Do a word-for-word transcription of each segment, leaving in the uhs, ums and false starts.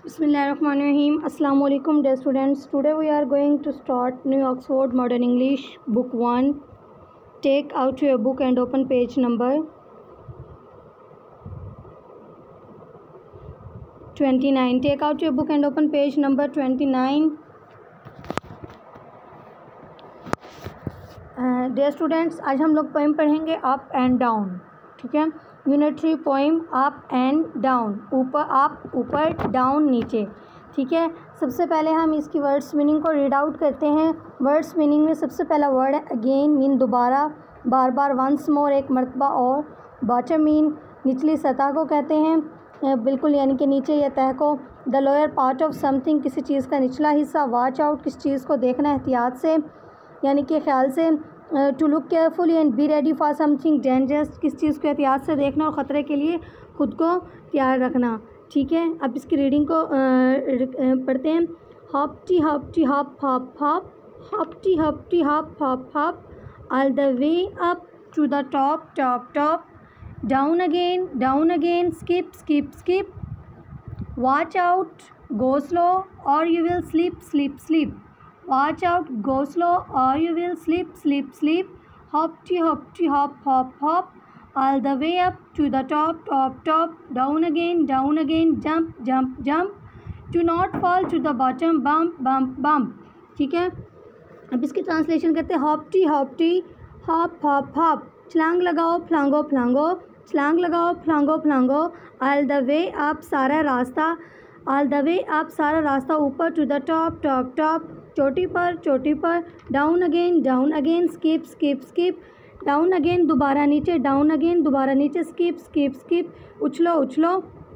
Bismillahirrahmanirrahim. Assalamu alaikum dear students. Today we are going to start New Oxford Modern English book one. Take out your book and open page number twenty-nine. Take out your book and open page number twenty-nine. uh, dear students, आज हम लोग poem पढ़ेंगे up and down. ठीक है, unit three poem up and down. ऊपर up, ऊपर, down, नीचे. ठीक है, सबसे पहले हम इसकी वर्ड्स मीनिंग को रीड आउट करते हैं. वर्ड्स मीनिंग में सबसे पहला वर्ड है अगेन, मीन दोबारा, बार बार, वंस मोर, एक मरतबा और. बॉटम मीन निचली सतह को कहते हैं, बिल्कुल यानी कि नीचे या तह को. The lower part of something, किसी चीज़ का निचला हिस्सा. वॉच आउट, किस चीज़ को देखना एहतियात से यानी कि ख्याल से. To look carefully and be ready for something dangerous, किस चीज़ को एहतियात से देखना और ख़तरे के लिए खुद को तैयार रखना. ठीक है, अब इसकी रीडिंग को पढ़ते हैं. Hoppity hoppity hop hop hop, hoppity hoppity hop hop hop, all the way up to the top top top, down again down again, skip skip skip, watch out, go slow और you will sleep sleep slip. Watch out, go slow or you will sleep, sleep, sleep. Hoppty, hoppty, hop, hop, hop. All the way up to the top, top, top. Down again, down again. Jump, jump, jump. Do not fall to the bottom. Bump, bump, bump. ठीक है, अब इसकी translation करते हैं. Hoppity hoppity hop hop hop, छलांग लगाओ फ्लांगो फ्लांगो, छलांग लगाओ फ्लांगो फ्लांगो. ऑल द वे अप, सारा रास्ता. ऑल द वे अप, सारा रास्ता ऊपर. To the top top top, चोटी पर चोटी पर. Down again down again, skip skip skip, down again दोबारा नीचे, डाउन अगेन दोबारा नीचे. स्किप स्किप स्किप, उछलो उछलो,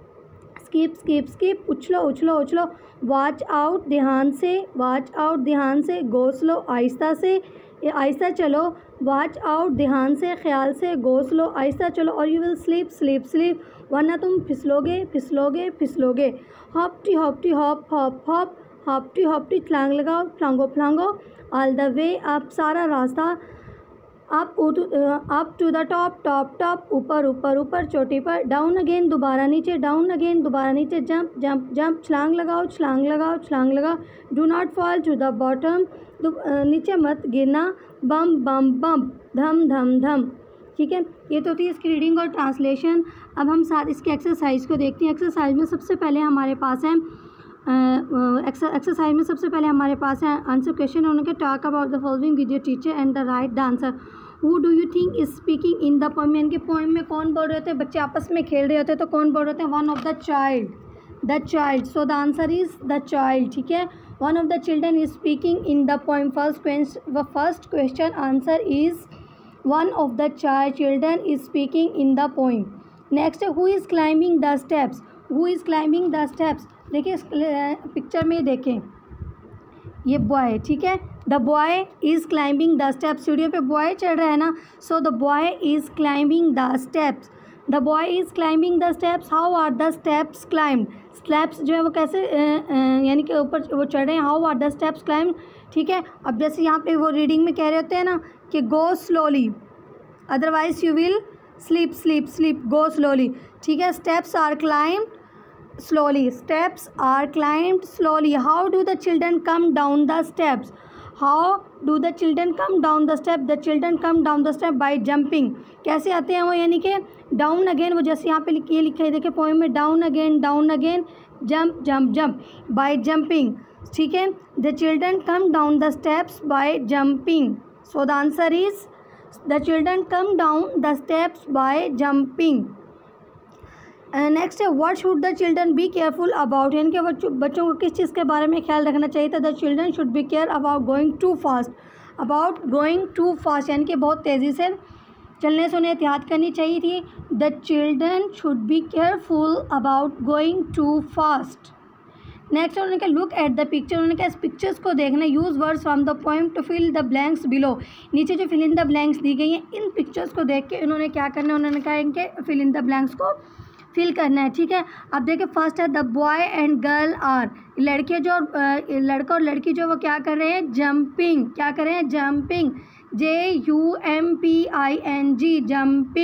स्किप स्किप स्किप, उछलो उछलो उछलो. वॉच आउट, ध्यान से. वॉच आउट, ध्यान से. गो स्लो, आहिस्ता से, आहिस्ता चलो. वॉच आउट, ध्यान से, ख्याल से. गो स्लो, आहिस्ता चलो. और you will sleep sleep slip, वरना तुम फिसलोगे फिसलोगे फिसलोगे. Hoppity hoppity hop hop hop, hoppity hoppity, छलांग लगाओ फ्लांगो फ्लांगो. ऑल द वे अप, सारा रास्ता. Up up to the top top top, ऊपर ऊपर ऊपर, चोटी पर. डाउन अगेन दोबारा नीचे, डाउन अगेन दोबारा नीचे. जंप जंप जंप, छलांग लगाओ छलांग लगाओ छलांग लगाओ. Do not fall to the bottom, नीचे मत गिरना. बम बम बम, धम धम धम. ठीक है, ये तो थी इसकी रीडिंग और ट्रांसलेशन. अब हम साथ इसके एक्सरसाइज को देखते हैं. एक्सरसाइज में सबसे पहले हमारे पास है एक्सरसाइज में सबसे पहले हमारे पास है आंसर क्वेश्चन. उन्होंने talk about the following with your teacher and the right the answer. Who do you think is speaking in the poem, यानी कि पोएम में कौन बोल रहे होते हैं. बच्चे आपस में खेल रहे होते हैं तो कौन बोल रहे होते हैं. One of the child, the child. So the answer is the child. ठीक है, one of the children is speaking in the poem. First question first question answer is one of the child children is speaking in the poem. Next, who is climbing the steps. Who is climbing the steps. देखिए picture में देखें, ये boy. ठीक है, the boy is climbing the steps. सीढ़ियों पे boy चढ़ रहा है ना. So the boy is climbing the steps. The boy is climbing the steps. How are the steps climbed. Steps जो है वो कैसे यानी कि ऊपर वो चढ़ रहे हैं. How are the steps climbed. ठीक है, अब जैसे यहाँ पे वो रीडिंग में कह रहे होते हैं ना कि go slowly otherwise you will sleep sleep sleep. Go slowly. ठीक है, steps are climbed slowly. Steps are climbed slowly. How do the children come down the steps. How do the children come down the step. The children come down the step by jumping. कैसे आते हैं वो, यानी कि down again. वो जैसे यहाँ पे ये लिखा है देखिए पोएम में, down again down again, jump jump jump, by jumping. ठीक है, the children come down the steps by jumping. So the answer is the children come down the steps by jumping. Next है what should the children be careful about, यानी कि बच्चों को किस चीज़ के बारे में ख्याल रखना चाहिए था. The children should be care about going too fast. About going too fast यानी कि बहुत तेज़ी से चलने से उन्हें एहतियात करनी चाहिए थी. The children should be careful about going too fast. Next उन्होंने कहा लुक एट द पिक्चर. उन्होंने कहा इस पिक्चर्स को देखना. Use words from the poem to fill the blanks below. नीचे जो फिल इन द ब्लैंक्स दी गई हैं, इन पिक्चर्स को देख के इन्होंने क्या करना है. उन्होंने कहा इनके फिल इन द ब्लैंक्स को फिल करना है. ठीक है, अब देखिए फर्स्ट है the boy and girl are. लड़के जो लड़का और लड़की जो वो क्या कर रहे हैं, जंपिंग. क्या कर रहे हैं, jumping. J U M P I N G, jumping.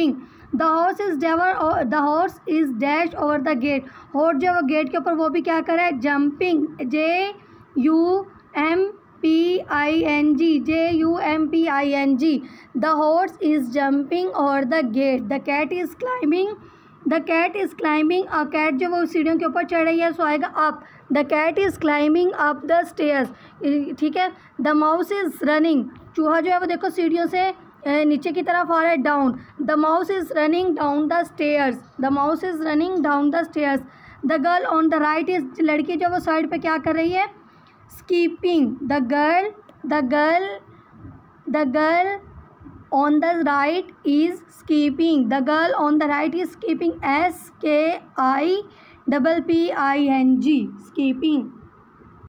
The horse is डेवर the horse is dash over the gate, horse जो है वो गेट के ऊपर वो भी क्या कर रहा है, jumping, J U M P I N G, J U M P I N G, the horse is jumping over the gate, the cat is climbing, the cat is climbing, a cat जो वो सीढ़ियों के ऊपर चढ़ रही है, so आएगा up, the cat is climbing up the stairs, ठीक है। द माउस इज रनिंग, चूहा जो है वो देखो सीढ़ियों से नीचे की तरफ आ रहा है, down, the mouse is running down the stairs, the mouse is running down the stairs, the girl on the right is, लड़की जो वो साइड पे क्या कर रही है, skipping, the girl the girl the girl on the right is skipping, the girl on the right is skipping, S K I P P I N G, skipping.